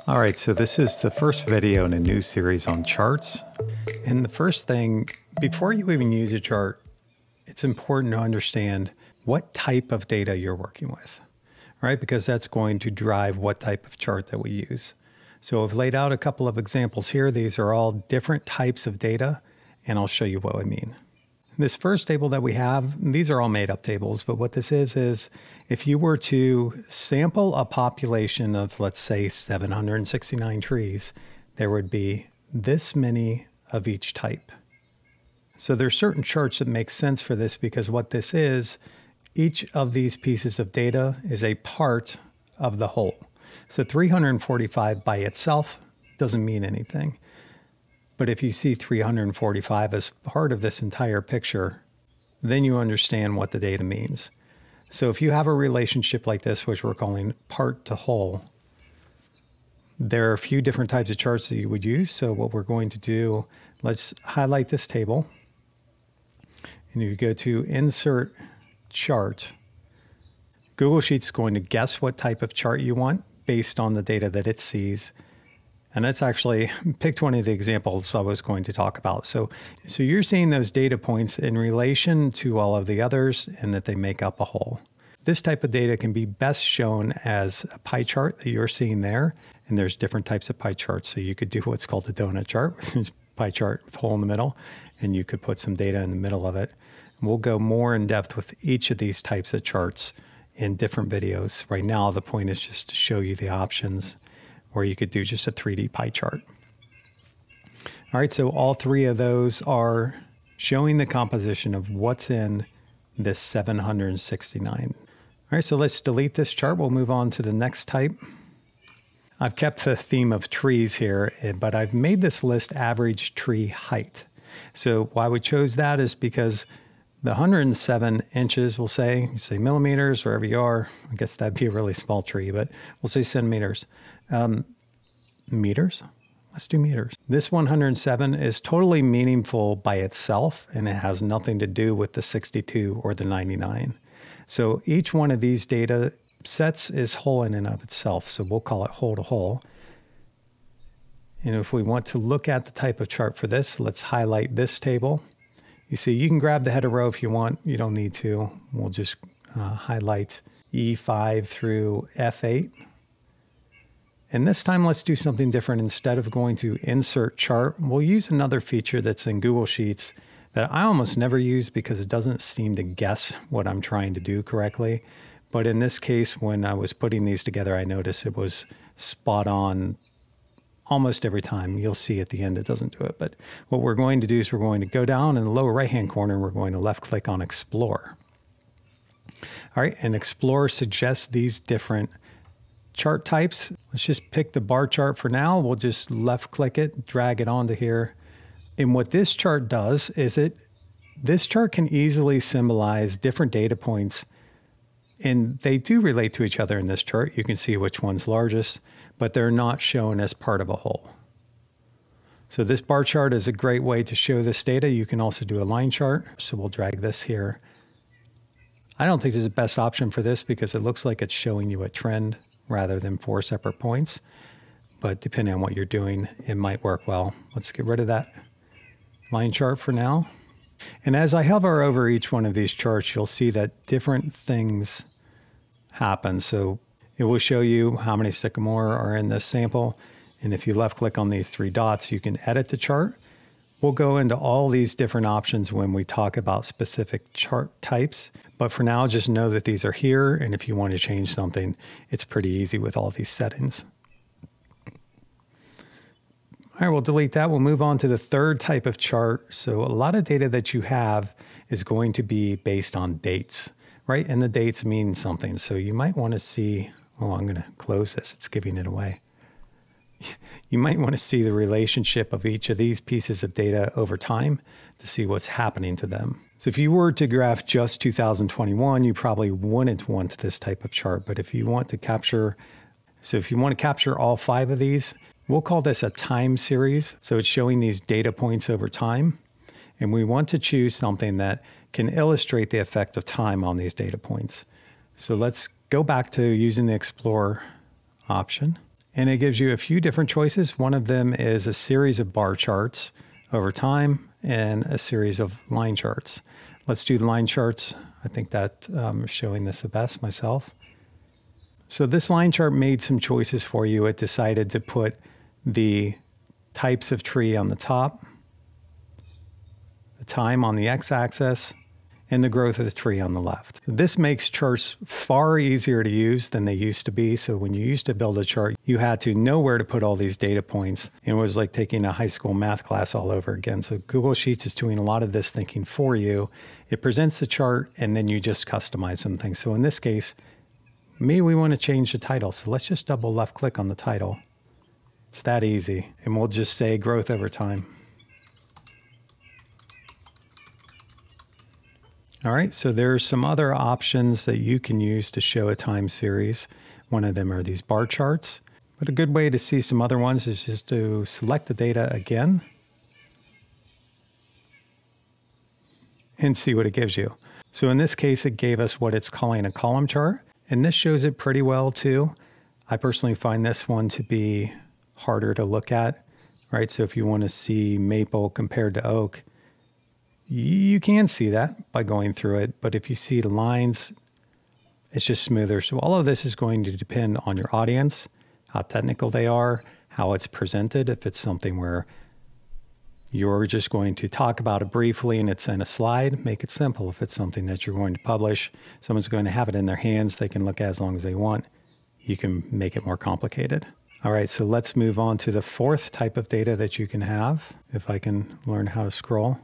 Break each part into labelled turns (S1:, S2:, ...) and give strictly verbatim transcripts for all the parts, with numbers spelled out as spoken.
S1: All right, so this is the first video in a new series on charts. And the first thing, before you even use a chart, it's important to understand what type of data you're working with, right? Because that's going to drive what type of chart that we use. So I've laid out a couple of examples here. These are all different types of data, and I'll show you what I mean. This first table that we have, these are all made up tables, but what this is, is if you were to sample a population of, let's say, seven hundred sixty-nine trees, there would be this many of each type. So there's certain charts that make sense for this because what this is, each of these pieces of data is a part of the whole. So three hundred forty-five by itself doesn't mean anything. But if you see three hundred forty-five as part of this entire picture, then you understand what the data means. So if you have a relationship like this, which we're calling part to whole, there are a few different types of charts that you would use. So what we're going to do, let's highlight this table. And you go to Insert Chart. Google Sheets is going to guess what type of chart you want based on the data that it sees. And that's actually picked one of the examples I was going to talk about. So, so you're seeing those data points in relation to all of the others and that they make up a whole. This type of data can be best shown as a pie chart that you're seeing there. And there's different types of pie charts. So you could do what's called a donut chart, which is pie chart with a hole in the middle. And you could put some data in the middle of it. And we'll go more in depth with each of these types of charts in different videos. Right now, the point is just to show you the options where you could do just a three D pie chart. All right, so all three of those are showing the composition of what's in this seven hundred sixty-nine. All right, so let's delete this chart. We'll move on to the next type. I've kept the theme of trees here, but I've made this list average tree height. So why we chose that is because the one hundred seven inches, we'll say, you say millimeters, wherever you are. I guess that'd be a really small tree, but we'll say centimeters. Um, meters? Let's do meters. This one hundred seven is totally meaningful by itself, and it has nothing to do with the sixty-two or the ninety-nine. So each one of these data sets is whole in and of itself. So we'll call it whole to whole. And if we want to look at the type of chart for this, let's highlight this table. You see, you can grab the header row if you want. You don't need to. We'll just uh, highlight E five through F eight. And this time, let's do something different. Instead of going to Insert Chart, we'll use another feature that's in Google Sheets that I almost never use because it doesn't seem to guess what I'm trying to do correctly. But in this case, when I was putting these together, I noticed it was spot on almost every time. You'll see at the end it doesn't do it. But what we're going to do is we're going to go down in the lower right-hand corner and we're going to left-click on Explore. All right, and Explore suggests these different chart types. Let's just pick the bar chart for now. We'll just left-click it, drag it onto here. And what this chart does is it, this chart can easily symbolize different data points, and they do relate to each other in this chart. You can see which one's largest, but they're not shown as part of a whole. So this bar chart is a great way to show this data. You can also do a line chart. So we'll drag this here. I don't think this is the best option for this because it looks like it's showing you a trend rather than four separate points. But depending on what you're doing, it might work well. Let's get rid of that line chart for now. And as I hover over each one of these charts, you'll see that different things happen. So it will show you how many sycamore are in this sample. And if you left click on these three dots, you can edit the chart. We'll go into all these different options when we talk about specific chart types. But for now, just know that these are here. And if you want to change something, it's pretty easy with all these settings. All right, we'll delete that. We'll move on to the third type of chart. So a lot of data that you have is going to be based on dates, right? And the dates mean something. So you might want to see, oh, I'm going to close this. It's giving it away. You might want to see the relationship of each of these pieces of data over time to see what's happening to them. So if you were to graph just two thousand twenty-one, you probably wouldn't want this type of chart. But if you want to capture, so if you want to capture all five of these, we'll call this a time series. So it's showing these data points over time. And we want to choose something that can illustrate the effect of time on these data points. So let's go back to using the Explore option. And it gives you a few different choices. One of them is a series of bar charts over time and a series of line charts. Let's do the line charts. I think that um, is showing this the best myself. So this line chart made some choices for you. It decided to put the types of tree on the top, the time on the x-axis, and the growth of the tree on the left. This makes charts far easier to use than they used to be. So when you used to build a chart, you had to know where to put all these data points. It was like taking a high school math class all over again. So Google Sheets is doing a lot of this thinking for you. It presents the chart and then you just customize some things. So in this case, maybe we want to change the title. So let's just double left click on the title. It's that easy. And we'll just say growth over time. All right, so there's some other options that you can use to show a time series. One of them are these bar charts, but a good way to see some other ones is just to select the data again and see what it gives you. So in this case, it gave us what it's calling a column chart, and this shows it pretty well too. I personally find this one to be harder to look at, right? So if you want to see maple compared to oak, you can see that by going through it, but if you see the lines, it's just smoother. So all of this is going to depend on your audience, how technical they are, how it's presented. If it's something where you're just going to talk about it briefly and it's in a slide, make it simple. If it's something that you're going to publish, someone's going to have it in their hands, they can look at as long as they want, you can make it more complicated. All right, so let's move on to the fourth type of data that you can have, if I can learn how to scroll.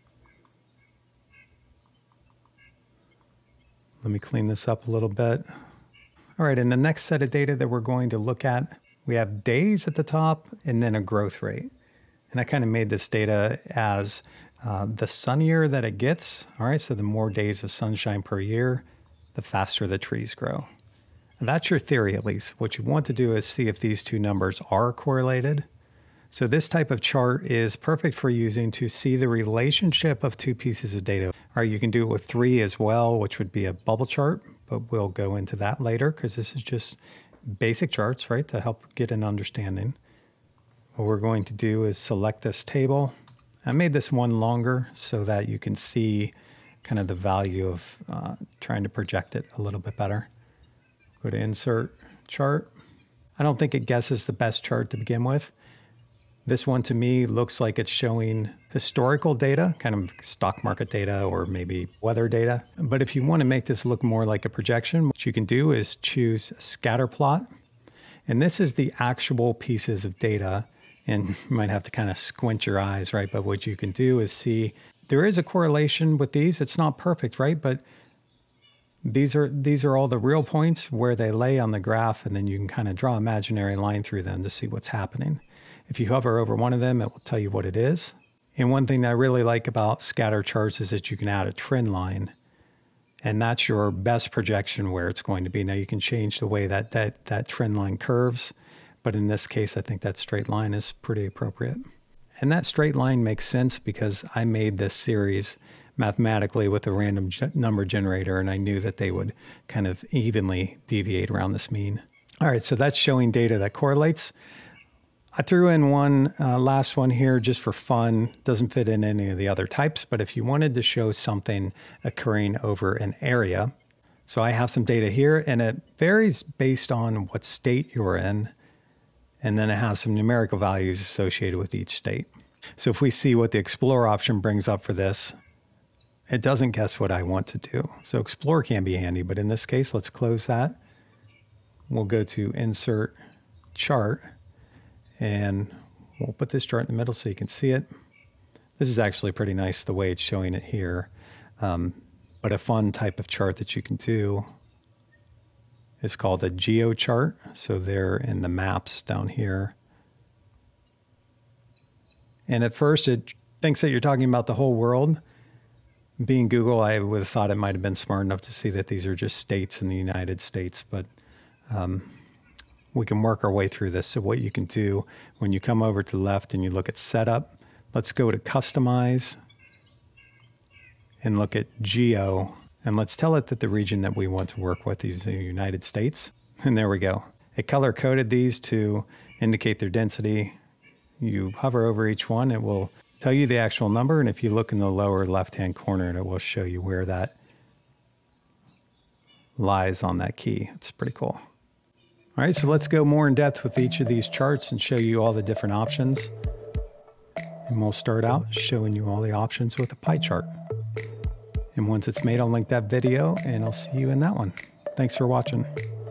S1: Let me clean this up a little bit. All right, in the next set of data that we're going to look at, we have days at the top and then a growth rate. And I kind of made this data as uh, the sunnier that it gets. All right, so the more days of sunshine per year, the faster the trees grow. And that's your theory, at least. What you want to do is see if these two numbers are correlated. So this type of chart is perfect for using to see the relationship of two pieces of data. All right, you can do it with three as well, which would be a bubble chart, but we'll go into that later because this is just basic charts, right, to help get an understanding. What we're going to do is select this table. I made this one longer so that you can see kind of the value of uh, trying to project it a little bit better. Go to Insert Chart. I don't think it guesses the best chart to begin with. This one to me looks like it's showing historical data, kind of stock market data or maybe weather data. But if you want to make this look more like a projection, what you can do is choose Scatter Plot. And this is the actual pieces of data. And you might have to kind of squint your eyes, right? But what you can do is see there is a correlation with these. It's not perfect, right? But these are these are all the real points where they lay on the graph, and then you can kind of draw an imaginary line through them to see what's happening. If you hover over one of them, it will tell you what it is. And one thing that I really like about scatter charts is that you can add a trend line, and that's your best projection where it's going to be. Now you can change the way that that, that trend line curves, but in this case, I think that straight line is pretty appropriate. And that straight line makes sense because I made this series mathematically with a random number generator, and I knew that they would kind of evenly deviate around this mean. All right, so that's showing data that correlates. I threw in one uh, last one here just for fun. Doesn't fit in any of the other types, but if you wanted to show something occurring over an area, so I have some data here, and it varies based on what state you're in, and then it has some numerical values associated with each state. So if we see what the Explore option brings up for this, it doesn't guess what I want to do. So Explore can be handy, but in this case, let's close that. We'll go to Insert Chart, and we'll put this chart in the middle so you can see it. This is actually pretty nice the way it's showing it here. Um, but a fun type of chart that you can do is called a geo chart. So they're in the maps down here. And at first it thinks that you're talking about the whole world. Being Google, I would have thought it might have been smart enough to see that these are just states in the United States, but um, we can work our way through this. So what you can do when you come over to the left and you look at Setup, let's go to Customize and look at Geo, and let's tell it that the region that we want to work with is the United States. And there we go. It color coded these to indicate their density. You hover over each one, it will tell you the actual number. And if you look in the lower left-hand corner, it will show you where that lies on that key. It's pretty cool. All right, so let's go more in depth with each of these charts and show you all the different options. And we'll start out showing you all the options with a pie chart. And once it's made, I'll link that video and I'll see you in that one. Thanks for watching.